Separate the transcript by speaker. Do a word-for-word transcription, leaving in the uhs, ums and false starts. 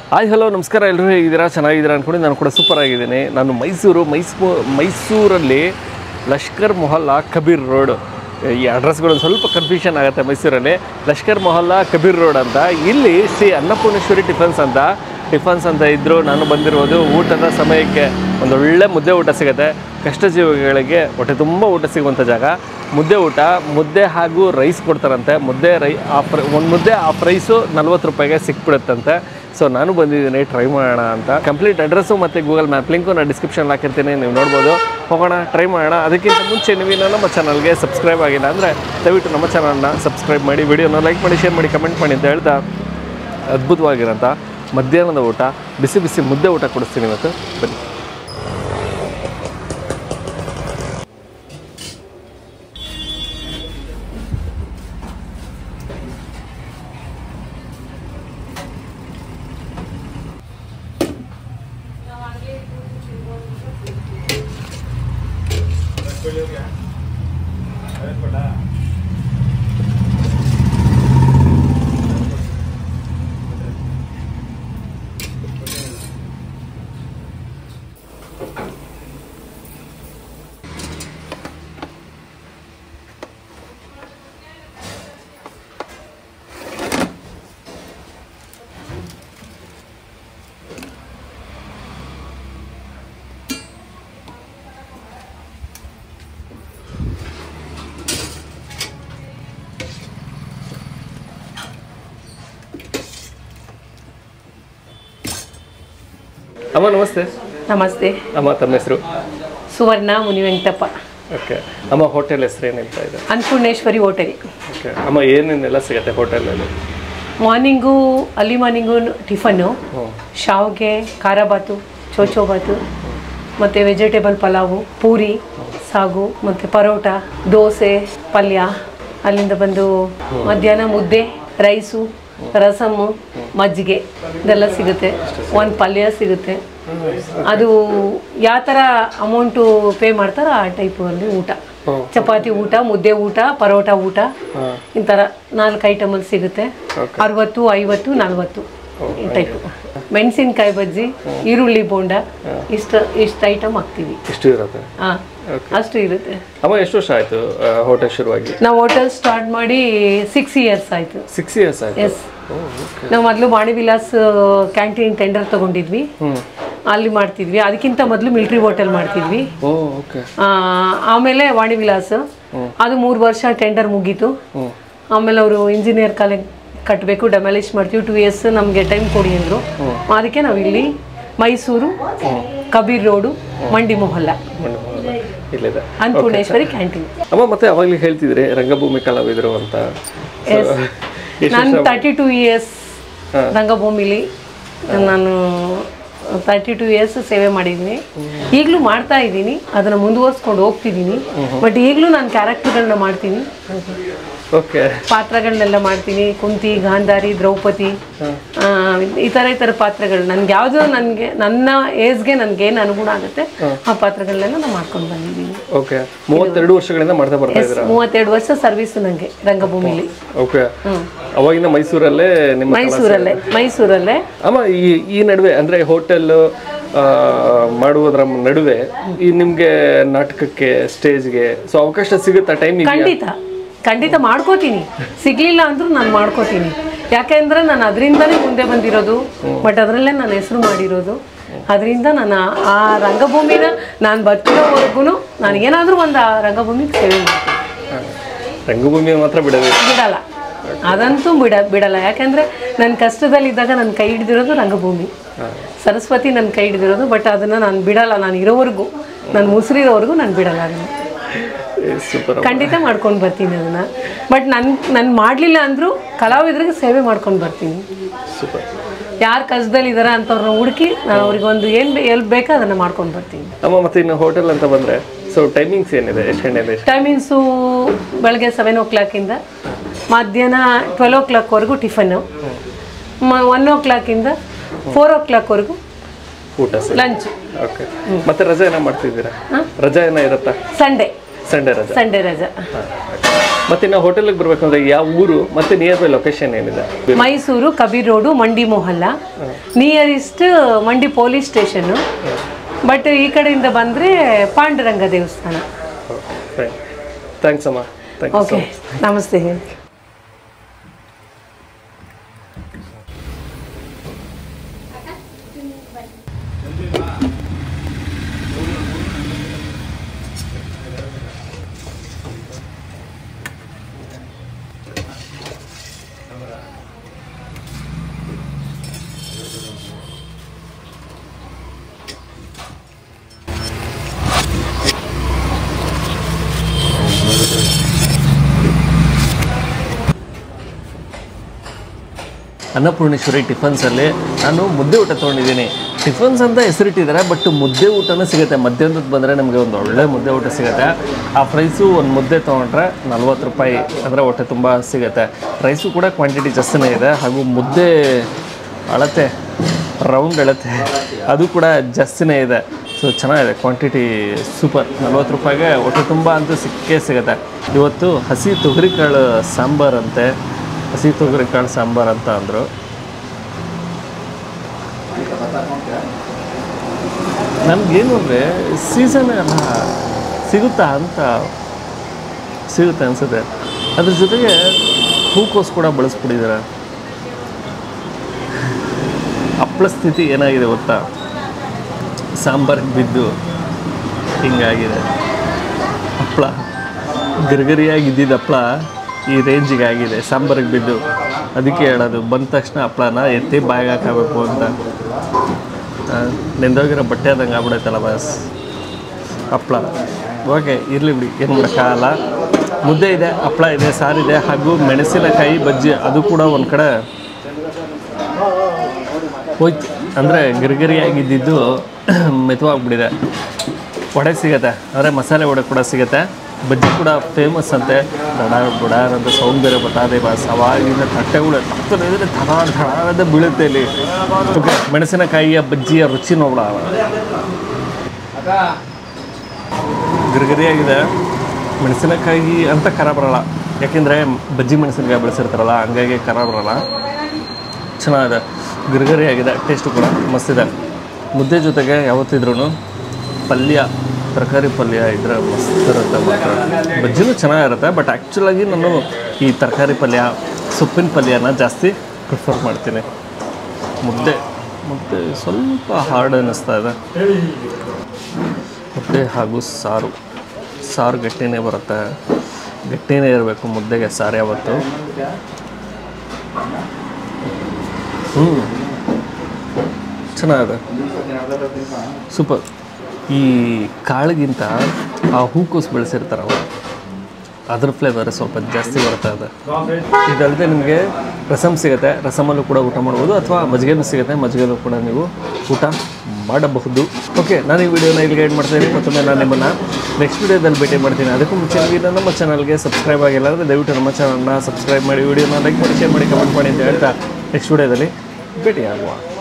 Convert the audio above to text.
Speaker 1: Hi hello ನಮಸ್ಕಾರ, ಎಲ್ಲರೂ ಹೇಗಿದ್ದೀರಾ? ಚೆನ್ನಾಗಿದ್ದೀರಾ ಅಂದ್ಕೊಂಡು ನಾನು ಕೂಡ ಸೂಪರ್ ಆಗಿದ್ದೀನಿ. ನಾನು ಮೈಸೂರು ಮೈಸೂ ಮೈಸೂರಲ್ಲಿ ಲಷ್ಕರ್ ಮೊಹಲ್ಲಾ ಕಬೀರ್ ರೋಡ್, ಈ ಅಡ್ರೆಸ್ಗಳು ಸ್ವಲ್ಪ ಕನ್ಫ್ಯೂಷನ್ ಆಗುತ್ತೆ. ಮೈಸೂರಲ್ಲಿ ಲಷ್ಕರ್ ಮೊಹಲ್ಲಾ ಕಬೀರ್ ರೋಡ್ ಅಂತ, ಇಲ್ಲಿ ಶ್ರೀ ಅನ್ನಪೂರ್ಣೇಶ್ವರಿ ಟಿಫನ್ಸ್ ಅಂತ ಟಿಫನ್ಸ್ ಅಂತ ಇದ್ದರು. ನಾನು ಬಂದಿರೋದು ಊಟದ ಸಮಯಕ್ಕೆ. ಒಂದೊಳ್ಳೆ ಮುದ್ದೆ ಊಟ ಸಿಗುತ್ತೆ, ಕಷ್ಟಜೀವಿಗಳಿಗೆ ಹೊಟ್ಟೆ ತುಂಬ ಊಟ ಸಿಗುವಂಥ ಜಾಗ. ಮುದ್ದೆ ಊಟ, ಮುದ್ದೆ ಹಾಗೂ ರೈಸ್ ಕೊಡ್ತಾರಂತೆ. ಮುದ್ದೆ ರೈ ಆಫ್ ಒಂದು ಮುದ್ದೆ ಆಫ್ ರೈಸು ನಲ್ವತ್ತು ರೂಪಾಯಿಗೆ ಸಿಕ್ಬಿಡುತ್ತಂತೆ. ಸೊ ನಾನು ಬಂದಿದ್ದೀನಿ ಟ್ರೈ ಮಾಡೋಣ ಅಂತ. ಕಂಪ್ಲೀಟ್ ಅಡ್ರೆಸ್ಸು ಮತ್ತು ಗೂಗಲ್ ಮ್ಯಾಪ್ ಲಿಂಕು ನಾನು ಡಿಸ್ಕ್ರಿಪ್ಷನ್ ಹಾಕಿರ್ತೀನಿ, ನೀವು ನೋಡ್ಬೋದು. ಹೋಗೋಣ, ಟ್ರೈ ಮಾಡೋಣ. ಅದಕ್ಕಿಂತ ಮುಂಚೆ ನೀವೇನೋ ನಮ್ಮ ಚಾನಲ್ಗೆ ಸಬ್ಸ್ಕ್ರೈಬ್ ಆಗಿಲ್ಲ ಅಂದರೆ ದಯವಿಟ್ಟು ನಮ್ಮ ಚಾನಲ್ನ ಸಬ್ಸ್ಕ್ರೈಬ್ ಮಾಡಿ, ವಿಡಿಯೋನ ಲೈಕ್ ಮಾಡಿ, ಶೇರ್ ಮಾಡಿ, ಕಮೆಂಟ್ ಮಾಡಿ ಅಂತ ಹೇಳ್ತಾ ಅದ್ಭುತವಾಗಿರೋಂಥ ಮಧ್ಯಾಹ್ನದ ಊಟ, ಬಿಸಿ ಬಿಸಿ ಮುದ್ದೆ ಊಟ ಕೊಡಿಸ್ತೀನಿ ಇವತ್ತು. ಬನ್ನಿ. ಅಮ್ಮ ನಮಸ್ತೆ.
Speaker 2: ನಮಸ್ತೆ
Speaker 1: ಅಮ್ಮ, ತಮ್ಮ ಹೆಸರು?
Speaker 2: ಸುವರ್ಣ ಮುನಿವೆಂಕಟಪ್ಪ.
Speaker 1: ಓಕೆ ಅಮ್ಮ, ಹೋಟೆಲ್ ಹೆಸರು ಏನಿರ್ತ ಇದೆ?
Speaker 2: ಅನ್ನಪೂರ್ಣೇಶ್ವರಿ ಹೋಟೆಲ್.
Speaker 1: ಓಕೆ ಅಮ್ಮ, ಏನೇನೆಲ್ಲ ಸಿಗುತ್ತೆ ಹೋಟೆಲಲ್ಲಿ?
Speaker 2: ಮಾರ್ನಿಂಗು ಅಲ್ಲಿ ಮಾರ್ನಿಂಗು ಟಿಫನ್ನು, ಶಾವಿಗೆ, ಖಾರ ಬಾತು, ಚೋಚೋ ಬಾತು, ಮತ್ತು ವೆಜಿಟೇಬಲ್ ಪಲಾವು, ಪೂರಿ, ಸಾಗು, ಮತ್ತು ಪರೋಟ, ದೋಸೆ, ಪಲ್ಯ. ಅಲ್ಲಿಂದ ಬಂದು ಮಧ್ಯಾಹ್ನ ಮುದ್ದೆ, ರೈಸು, ರಸಮ್ಮು, ಮಜ್ಜಿಗೆ ಇದೆಲ್ಲ ಸಿಗುತ್ತೆ. ಒಂದು ಪಲ್ಯ ಸಿಗುತ್ತೆ. ಅದು ಯಾವ ಥರ ಅಮೌಂಟು ಪೇ ಮಾಡ್ತಾರೋ ಆ ಟೈಪು ಅಲ್ಲಿ ಊಟ. ಚಪಾತಿ ಊಟ, ಮುದ್ದೆ ಊಟ, ಪರೋಟ ಊಟ, ಈ ಥರ ನಾಲ್ಕು ಐಟಮಲ್ಲಿ ಸಿಗುತ್ತೆ. ಅರವತ್ತು, ಐವತ್ತು, ನಲ್ವತ್ತು ಈ ಟೈಪು. ಮೆಣಸಿನ್ಕಾಯಿ ಬಜ್ಜಿ, ಈರುಳ್ಳಿ ಬೋಂಡ, ಇಷ್ಟು ಇಷ್ಟು ಐಟಮ್ ಹಾಕ್ತೀವಿ.
Speaker 1: ಇಷ್ಟು ಇರುತ್ತೆ?
Speaker 2: ಹಾಂ, ಅಷ್ಟು ಇರುತ್ತೆ.
Speaker 1: ಅಮ್ಮ, ಎಷ್ಟು ವರ್ಷ ಆಯಿತು ಹೋಟೆಲ್ ಶುರುವಾಗಿ?
Speaker 2: ನಾವು ಹೋಟೆಲ್ ಸ್ಟಾರ್ಟ್ ಮಾಡಿ ಸಿಕ್ಸ್ ಇಯರ್ಸ್ ಆಯಿತು.
Speaker 1: ಸಿಕ್ಸ್ ಇಯರ್ಸ್ ಆಯಿತು.
Speaker 2: ಎಸ್. ನಾವು ಮೊದಲು ವಾಣಿ ವಿಲಾಸ್ ಕ್ಯಾಂಟೀನ್ ಟೆಂಡರ್ ತಗೊಂಡಿದ್ವಿ, ಅಲ್ಲಿ ಮಾಡ್ತಿದ್ವಿ. ಅದಕ್ಕಿಂತ ಮೊದಲು ಮಿಲಿಟರಿ ಹೋಟೆಲ್ ಮಾಡ್ತಿದ್ವಿ. ಆಮೇಲೆ ವಾಣಿ ವಿಲಾಸ್, ಅದು ಮೂರು ವರ್ಷ ಟೆಂಡರ್ ಮುಗೀತು. ಆಮೇಲೆ ಅವರು ಇಂಜಿನಿಯರ್ ಕಾಲೇಜ್ ಕಟ್ಟಬೇಕು, ಡೆಮಾಲಿಷ್ ಮಾಡ್ತೀವಿ, ಟು ಇಯರ್ಸ್ ನಮಗೆ ಟೈಮ್ ಕೊಡಿ ಅಂದರು. ಅದಕ್ಕೆ ನಾವು ಇಲ್ಲಿ ಮೈಸೂರು ಕಬೀರ್ ರೋಡು, ಮಂಡಿ ಮೊಹಲ್ಲಾ, ಅನ್ನಪೂರ್ಣೇಶ್ವರಿ ಕ್ಯಾಂಟೀನ್.
Speaker 1: ಅಮ್ಮ, ಮತ್ತೆ ಅವಾಗಲೇ ಹೇಳ್ತಿದ್ರೆ ರಂಗಭೂಮಿ ಕಲಾವಿದರು ಅಂತ.
Speaker 2: ನಾನು ತರ್ಟಿ ಟೂ ಇಯರ್ಸ್ ರಂಗಭೂಮಿಲಿ ನಾನು ತರ್ಟಿ ಟೂ ಇಯರ್ಸ್ ಸೇವೆ ಮಾಡಿದ್ದೀನಿ. ಈಗಲೂ ಮಾಡ್ತಾ ಇದ್ದೀನಿ, ಅದನ್ನು ಮುಂದುವರ್ಸ್ಕೊಂಡು ಹೋಗ್ತಿದ್ದೀನಿ. ಬಟ್ ಈಗಲೂ ನಾನು ಕ್ಯಾರೆಕ್ಟರ್ಗಳನ್ನ ಮಾಡ್ತೀನಿ, ಪಾತ್ರಗಳನ್ನೆಲ್ಲ ಮಾಡ್ತೀನಿ. ಕುಂತಿ, ಗಾಂಧಾರಿ, ದ್ರೌಪದಿ, ಈ ಥರ ಈ ಥರ ಪಾತ್ರಗಳು ನನಗೆ ಯಾವುದೋ ನನಗೆ ನನ್ನ ಏಜ್ಗೆ ನನಗೆ ಏನು ಅನುಗುಣ ಆಗುತ್ತೆ ಆ ಪಾತ್ರಗಳನ್ನೆಲ್ಲ ನಾನು ಮಾಡ್ಕೊಂಡು ಬಂದಿದ್ದೀನಿ.
Speaker 1: ಓಕೆ, ಮೂವತ್ತೆರಡು ವರ್ಷಗಳಿಂದ ಮಾಡ್ತಾ ಬರ್ತಾ ಇದ್ದೀರಾ?
Speaker 2: ಮೂವತ್ತೆರಡು ವರ್ಷ ಸರ್ವಿಸ್ ನನಗೆ ರಂಗಭೂಮಿಲಿ.
Speaker 1: ಓಕೆ, ಅವಾಗಿಂದ ಮೈಸೂರಲ್ಲೇ ನಿಮ್ಮ
Speaker 2: ಮೈಸೂರಲ್ಲೇ ಮೈಸೂರಲ್ಲೇ
Speaker 1: ಅಮ್ಮ, ಈ ಈ ನಡುವೆ ಅಂದರೆ ಹೋಟೆಲ್ ಮಾಡುವುದರ ನಡುವೆ ಈ ನಿಮಗೆ ನಾಟಕಕ್ಕೆ, ಸ್ಟೇಜ್ಗೆ ಸೊ ಅವಕಾಶ ಸಿಗುತ್ತಾ? ಟೈಮ್?
Speaker 2: ಖಂಡಿತ ಖಂಡಿತ ಮಾಡ್ಕೋತೀನಿ. ಸಿಗ್ಲಿಲ್ಲ ಅಂದ್ರೂ ನಾನು ಮಾಡ್ಕೋತೀನಿ. ಯಾಕೆಂದ್ರೆ ನಾನು ಅದರಿಂದನೇ ಮುಂದೆ ಬಂದಿರೋದು, ಬಟ್ ಅದರಲ್ಲೇ ನಾನು ಹೆಸರು ಮಾಡಿರೋದು. ಅದರಿಂದ ನಾನು ಆ ರಂಗಭೂಮಿನ ನಾನು ಬದುಕಿರೋವರೆಗೂ ನಾನು ಏನಾದರೂ ಒಂದು ಆ ರಂಗಭೂಮಿಗೆ ಸೇವೆ ಮಾಡ್ತೀನಿ.
Speaker 1: ರಂಗಭೂಮಿ ಮಾತ್ರ ಬಿಡೋದು
Speaker 2: ಬಿಡಲ್ಲ, ಅದಂತೂ ಬಿಡ ಬಿಡಲ್ಲ ಯಾಕೆಂದರೆ ನನ್ನ ಕಷ್ಟದಲ್ಲಿದ್ದಾಗ ನನ್ನ ಕೈ ಹಿಡಿದಿರೋದು ರಂಗಭೂಮಿ, ಸರಸ್ವತಿ ನನ್ನ ಕೈ ಹಿಡಿದಿರೋದು. ಬಟ್ ಅದನ್ನು ನಾನು ಬಿಡಲ್ಲ, ನಾನು ಇರೋವರೆಗೂ, ನಾನು ಮುಸುರಿರೋವರೆಗೂ ನಾನು ಬಿಡಲ್ಲ ಅದನ್ನು. ಖಂಡಿತ ಮಾಡ್ಕೊಂಡು ಬರ್ತೀನಿ ಅದನ್ನು. ಬಟ್ ನನ್ನ ನಾನು ಮಾಡಲಿಲ್ಲ ಅಂದರೂ ಕಲಾವಿದರಿಗೆ ಸೇವೆ ಮಾಡ್ಕೊಂಡು ಬರ್ತೀನಿ. ಯಾರು ಕಷ್ಟದಲ್ಲಿದ್ದಾರೆ ಅಂಥವ್ರನ್ನ ಹುಡುಕಿ ನಾನು ಅವ್ರಿಗೆ ಒಂದು ಏನು ಎಲ್ಲಿ ಬೇಕೋ ಅದನ್ನು ಮಾಡ್ಕೊಂಡು ಬರ್ತೀನಿ.
Speaker 1: ಅಮ್ಮ, ಮತ್ತೆ ಇನ್ನು ಹೋಟೆಲ್ ಅಂತ ಬಂದರೆ ಸೊ ಟೈಮಿಂಗ್ಸ್ ಏನಿದೆ? ಎಷ್ಟು ಗಂಟೆ?
Speaker 2: ಟೈಮಿಂಗ್ಸು ಬೆಳಗ್ಗೆ ಸೆವೆನ್ ಓ ಕ್ಲಾಕಿಂದ ಮಧ್ಯಾಹ್ನ ಟ್ವೆಲ್ ಓ ಕ್ಲಾಕ್ವರೆಗೂ ಟಿಫನ್ನು, ಒನ್ ಓ ಕ್ಲಾಕಿಂದ ಫೋರ್ ಓ ಕ್ಲಾಕ್ವರೆಗೂ
Speaker 1: ಊಟ,
Speaker 2: ಲಂಚ್.
Speaker 1: ಓಕೆ, ಮತ್ತೆ ರಜೆ ಏನೋ ಮಾಡ್ತಿದ್ದೀರಾ? ರಜೆ ಏನೋ ಇರುತ್ತಾ?
Speaker 2: ಸಂಡೇ
Speaker 1: ಸಂಡೇ ರಜೆ.
Speaker 2: ಸಂಡೇ ರಜೆ.
Speaker 1: ಮತ್ತೆ ನಾವು ಹೋಟೆಲ್ಗೆ ಬರಬೇಕಂದ್ರೆ ಯಾವ ಊರು ಮತ್ತೆ ನಿಯರ್ ಬೈ ಲೊಕೇಶನ್ ಏನಿದೆ?
Speaker 2: Mysuru Kabir road Mandi Mohalla, nearest Mandi police station. But ಈ ಕಡೆಯಿಂದ ಬಂದರೆ ಪಾಂಡುರಂಗ ದೇವಸ್ಥಾನ.
Speaker 1: ಥ್ಯಾಂಕ್ಸ್ ಅಮ್ಮ.
Speaker 2: ಓಕೆ, ನಮಸ್ತೆ.
Speaker 1: ಅನ್ನಪೂರ್ಣೇಶ್ವರಿ ಟಿಫನ್ಸಲ್ಲಿ ನಾನು ಮುದ್ದೆ ಊಟ ತೊಗೊಂಡಿದ್ದೀನಿ. ಟಿಫನ್ಸ್ ಅಂತ ಹೆಸರಿಟ್ಟಿದ್ದಾರೆ, ಬಟ್ ಮುದ್ದೆ ಊಟನೂ ಸಿಗುತ್ತೆ. ಮಧ್ಯಾಹ್ನಕ್ಕೆ ಬಂದರೆ ನಮಗೆ ಒಂದು ಒಳ್ಳೆ ಮುದ್ದೆ ಊಟ ಸಿಗುತ್ತೆ. ಆ ಪ್ರೈಸು ಒಂದು ಮುದ್ದೆ ತೊಗೊಂಡ್ರೆ ನಲ್ವತ್ತು ರೂಪಾಯಿ, ಅಂದರೆ ಹೊಟ್ಟೆ ತುಂಬ ಸಿಗುತ್ತೆ. ರೈಸು ಕೂಡ ಕ್ವಾಂಟಿಟಿ ಜಾಸ್ತಿನೇ ಇದೆ, ಹಾಗೂ ಮುದ್ದೆ ಅಳತೆ ರೌಂಡ್ ಅಳತೆ ಅದು ಕೂಡ ಜಾಸ್ತಿನೇ ಇದೆ. ಸೊ ಚೆನ್ನಾಗಿದೆ, ಕ್ವಾಂಟಿಟಿ ಸೂಪರ್. ನಲ್ವತ್ತು ರೂಪಾಯಿಗೆ ಹೊಟ್ಟೆ ತುಂಬ ಅಂತೂ ಸಿಕ್ಕೇ ಸಿಗುತ್ತೆ. ಇವತ್ತು ಹಸಿ ತೊಗರಿಕಾಳು ಸಾಂಬಾರಂತೆ, ಹಸಿ ತೊಗರಿಕಾಳು ಸಾಂಬಾರು ಅಂತ ಅಂದರು. ನನಗೇನು ಅಂದರೆ ಸೀಸನ್ ಎಲ್ಲ ಸಿಗುತ್ತಾ ಅಂತ ಸಿಗುತ್ತೆ ಅನಿಸುತ್ತೆ. ಅದ್ರ ಜೊತೆಗೆ ಹೂಕೋಸು ಕೂಡ ಬಳಸ್ಬಿಟ್ಟಿದ್ದಾರೆ. ಹಪ್ಪಳ ಸ್ಥಿತಿ ಏನಾಗಿದೆ ಗೊತ್ತಾ, ಸಾಂಬಾರಿಗೆ ಬಿದ್ದು ಹಿಂಗಾಗಿದೆ. ಹಪ್ಪಳ ಗರಿಗರಿಯಾಗಿದ್ದಿದ್ದು ಹಪ್ಪಳ ಈ ರೇಂಜಿಗೆ ಆಗಿದೆ, ಸಾಂಬಾರಿಗೆ ಬಿದ್ದು. ಅದಕ್ಕೆ ಹೇಳೋದು, ಬಂದ ತಕ್ಷಣ ಹಪ್ಪಳನ ಎತ್ತಿ ಬಾಯಿಗೆ ಹಾಕಬೇಕು ಅಂತ. ನೆಂದೋಗಿರೋ ಬಟ್ಟೆ ಆದಂಗೆ ಆಗ್ಬಿಡೈತಲ್ಲ ಬಸ್ ಹಪ್ಪಳ. ಓಕೆ, ಇರಲಿ ಬಿಡಿ, ಏನು ಮಾಡೋಕ್ಕಾಗಲ್ಲ. ಮುದ್ದೆ ಇದೆ, ಹಪ್ಪಳ ಇದೆ, ಸಾರಿದೆ, ಹಾಗೂ ಮೆಣಸಿನಕಾಯಿ ಬಜ್ಜಿ ಅದು ಕೂಡ ಒಂದು ಕಡೆ ಹೋಯ್ತು. ಅಂದರೆ ಗರಿಗರಿಯಾಗಿದ್ದಿದ್ದು ಮೆತುವಾಗ್ಬಿಟ್ಟಿದೆ. ವಡೆ ಸಿಗುತ್ತೆ, ಅಂದರೆ ಮಸಾಲೆ ವಡೆ ಕೂಡ ಸಿಗುತ್ತೆ. ಬಜ್ಜಿ ಕೂಡ ಫೇಮಸ್ ಅಂತೆ. ದಡ ಬುಡಾರ್ ಅಂತ ಸೌಂಡ್ ಬೇರೆ ಬರ್ತದೆ ಬಸ್. ಅವಾಗಿನ ತಟ್ಟೆಗಳು ತಟ್ಟದ್ರೆ ಧಡ ಧಡಾರದ ಬೀಳುತ್ತೆ ಇಲ್ಲಿ. ಓಕೆ, ಮೆಣಸಿನಕಾಯಿಯ ಬಜ್ಜಿಯ ರುಚಿ ನೋಡ ಗರಿಗರಿಯಾಗಿದೆ. ಮೆಣಸಿನಕಾಯಿ ಅಂತ ಖರ ಬರೋಲ್ಲ, ಯಾಕೆಂದರೆ ಬಜ್ಜಿ ಮೆಣಸಿನಕಾಯಿ ಬೆಳೆಸಿರ್ತಾರಲ್ಲ, ಹಂಗಾಗಿ ಖರ ಬರೋಲ್ಲ. ಚೆನ್ನಾಗಿದೆ, ಗರಿಗರಿಯಾಗಿದೆ, ಟೇಸ್ಟು ಕೂಡ ಮಸ್ತಿದೆ. ಮುದ್ದೆ ಜೊತೆಗೆ ಯಾವತ್ತಿದ್ರೂ ಪಲ್ಯ, ತರಕಾರಿ ಪಲ್ಯ ಇದ್ದರೆ ಮಸ್ತ್ ಇರುತ್ತೆ. ಮಾತ್ರ ಬಜ್ಜಿನೂ ಚೆನ್ನಾಗಿರುತ್ತೆ, ಬಟ್ ಆ್ಯಕ್ಚುಲಾಗಿ ನಾನು ಈ ತರಕಾರಿ ಪಲ್ಯ, ಸೊಪ್ಪಿನ ಪಲ್ಯನ ಜಾಸ್ತಿ ಪ್ರಿಫರ್ ಮಾಡ್ತೀನಿ. ಮುದ್ದೆ ಮುದ್ದೆ ಸ್ವಲ್ಪ ಹಾರ್ಡ್ ಅನ್ನಿಸ್ತಾ ಇದೆ. ಮುದ್ದೆ ಹಾಗೂ ಸಾರು, ಸಾರು ಗಟ್ಟಿನೇ ಬರುತ್ತೆ, ಗಟ್ಟಿನೇ ಇರಬೇಕು ಮುದ್ದೆಗೆ ಸಾರು ಯಾವತ್ತು. ಹ್ಞೂ ಚೆನ್ನಾಗಿದೆ, ಸೂಪರ್. ಈ ಕಾಳಿಗಿಂತ ಆ ಹೂಕೋಸು ಬೆಳೆಸಿರ್ತಾರಲ್ಲ ಅದ್ರ ಫ್ಲೇವರ್ ಸ್ವಲ್ಪ ಜಾಸ್ತಿ ಬರ್ತಾ ಇದೆ. ಇದಲ್ಲದೆ ನಿಮಗೆ ರಸಮ್ ಸಿಗುತ್ತೆ, ರಸಮಲ್ಲೂ ಕೂಡ ಊಟ ಮಾಡ್ಬೋದು, ಅಥವಾ ಮಜ್ಜಿಗೆನೂ ಸಿಗುತ್ತೆ, ಮಜ್ಜಿಗೆನೂ ಕೂಡ ನೀವು ಊಟ ಮಾಡಬಹುದು. ಓಕೆ, ನಾನು ಈ ವಿಡಿಯೋನ ಇಲ್ಲಿ ಗೈಡ್ ಮಾಡ್ತಾ ಇದ್ದೀನಿ. ಮತ್ತೊಮ್ಮೆ ನಾನು ನಿಮ್ಮನ್ನು ನೆಕ್ಸ್ಟ್ ವಿಡಿಯೋದಲ್ಲಿ ಭೇಟಿ ಮಾಡ್ತೀನಿ. ಅದಕ್ಕೂ ಮುಂಚೆ ನಮ್ಮ ಚಾನಲ್ಗೆ ಸಬ್ಸ್ಕ್ರೈಬ್ ಆಗಿಲ್ಲ ಅಂದರೆ ದಯವಿಟ್ಟು ನಮ್ಮ ಚಾನಲ್ನ ಸಬ್ಸ್ಕ್ರೈಬ್ ಮಾಡಿ, ವಿಡಿಯೋನ ಲೈಕ್ ಮಾಡಿ, ಶೇರ್ ಮಾಡಿ, ಕಮೆಂಟ್ ಮಾಡಿ ಅಂತ ಹೇಳ್ತಾ ನೆಕ್ಸ್ಟ್ ವಿಡಿಯೋದಲ್ಲಿ ಭೇಟಿ ಆಗುವ.